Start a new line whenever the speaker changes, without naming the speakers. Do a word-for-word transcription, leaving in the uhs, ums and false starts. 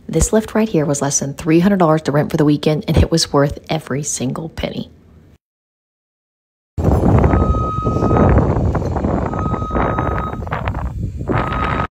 This lift right here was less than three hundred dollars to rent for the weekend, and it was worth every single penny.